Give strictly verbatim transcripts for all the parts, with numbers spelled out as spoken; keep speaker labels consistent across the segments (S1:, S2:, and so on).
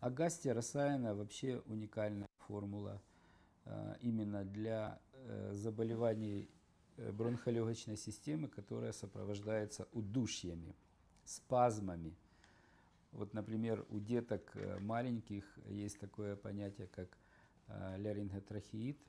S1: Агастия Расаяна вообще уникальная формула э, именно для э, заболеваний э, бронхолегочной системы, которая сопровождается удушьями, спазмами. Вот, например, у деток э, маленьких есть такое понятие, как э, ларинготрахеид,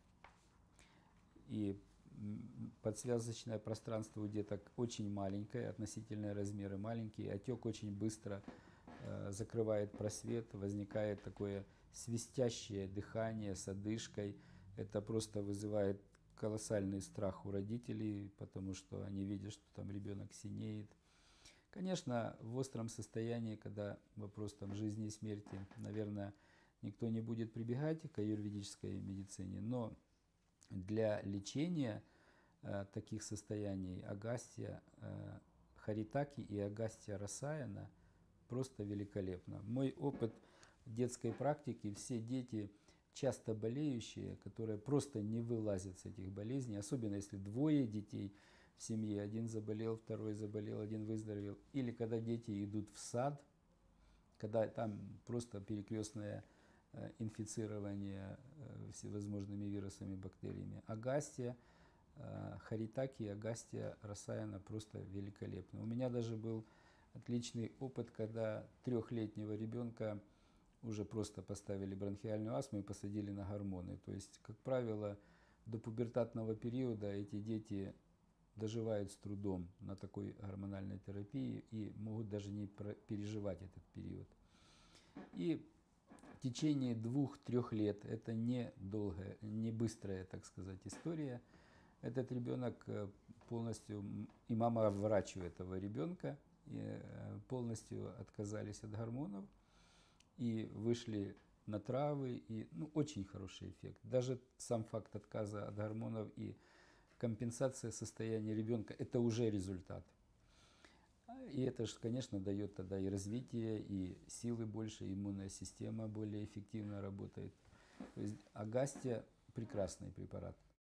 S1: и м, подсвязочное пространство у деток очень маленькое, относительные размеры маленькие, отек очень быстро э, закрывает просвет, возникает такое свистящее дыхание с одышкой. Это просто вызывает колоссальный страх у родителей, потому что они видят, что там ребенок синеет. Конечно, в остром состоянии, когда вопрос там жизни и смерти, наверное, никто не будет прибегать к аюрведической медицине, но для лечения э, таких состояний Агастия э, Харитаки и Агастия Расаяна просто великолепно. Мой опыт детской практики: все дети, часто болеющие, которые просто не вылазят с этих болезней, особенно если двое детей в семье, один заболел, второй заболел, один выздоровел, или когда дети идут в сад, когда там просто перекрестное э, инфицирование э, всевозможными вирусами, бактериями. Агастия э, Харитаки и Агастия Расаяна просто великолепны. У меня даже был отличный опыт, когда трехлетнего ребенка уже просто поставили бронхиальную астму и посадили на гормоны. То есть, как правило, до пубертатного периода эти дети доживают с трудом на такой гормональной терапии и могут даже не переживать этот период. И в течение двух-трех лет, это не долгая, не быстрая, так сказать, история, этот ребенок полностью, и мама врач у этого ребенка, полностью отказались от гормонов и вышли на травы, и ну, очень хороший эффект. Даже сам факт отказа от гормонов и компенсация состояния ребенка – это уже результат. И это же, конечно, дает тогда и развитие, и силы больше, и иммунная система более эффективно работает. То есть Агастия – прекрасный препарат.